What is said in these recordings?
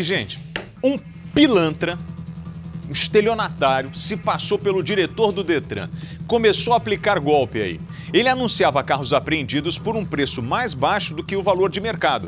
Gente, um pilantra, um estelionatário, se passou pelo diretor do Detran. Começou a aplicar golpe aí. Ele anunciava carros apreendidos por um preço mais baixo do que o valor de mercado.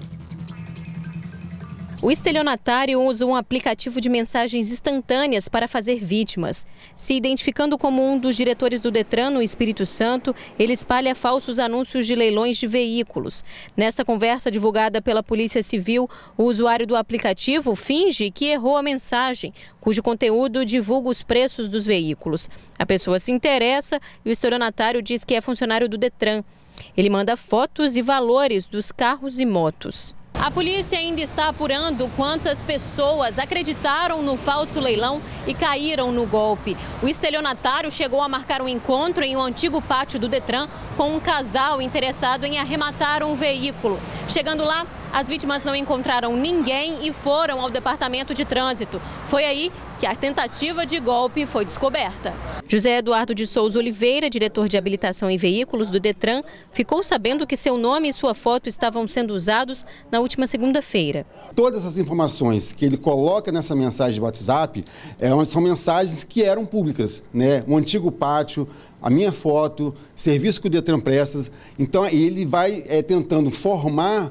O estelionatário usa um aplicativo de mensagens instantâneas para fazer vítimas. Se identificando como um dos diretores do Detran no Espírito Santo, ele espalha falsos anúncios de leilões de veículos. Nesta conversa divulgada pela Polícia Civil, o usuário do aplicativo finge que errou a mensagem, cujo conteúdo divulga os preços dos veículos. A pessoa se interessa e o estelionatário diz que é funcionário do Detran. Ele manda fotos e valores dos carros e motos. A polícia ainda está apurando quantas pessoas acreditaram no falso leilão e caíram no golpe. O estelionatário chegou a marcar um encontro em um antigo pátio do Detran com um casal interessado em arrematar um veículo. Chegando lá, as vítimas não encontraram ninguém e foram ao departamento de trânsito. Foi aí que a tentativa de golpe foi descoberta. José Eduardo de Souza Oliveira, diretor de habilitação em veículos do Detran, ficou sabendo que seu nome e sua foto estavam sendo usados na última segunda-feira. Todas as informações que ele coloca nessa mensagem de WhatsApp são mensagens que eram públicas, né? Um antigo pátio, a minha foto, serviço que o Detran presta. Então ele vai tentando formar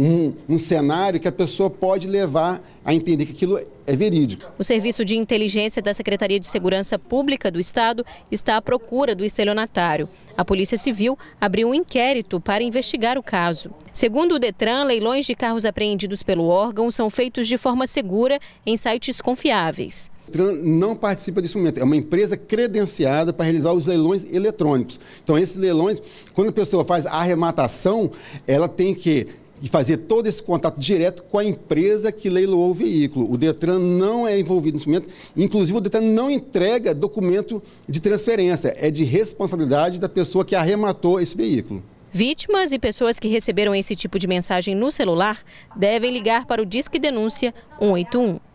um cenário que a pessoa pode levar a entender que aquilo é verídico. O Serviço de Inteligência da Secretaria de Segurança Pública do Estado está à procura do estelionatário. A Polícia Civil abriu um inquérito para investigar o caso. Segundo o Detran, leilões de carros apreendidos pelo órgão são feitos de forma segura em sites confiáveis. O Detran não participa desse momento, é uma empresa credenciada para realizar os leilões eletrônicos. Então esses leilões, quando a pessoa faz a arrematação, ela tem que fazer todo esse contato direto com a empresa que leiloou o veículo. O Detran não é envolvido nesse momento, inclusive o Detran não entrega documento de transferência, é de responsabilidade da pessoa que arrematou esse veículo. Vítimas e pessoas que receberam esse tipo de mensagem no celular devem ligar para o Disque Denúncia 181.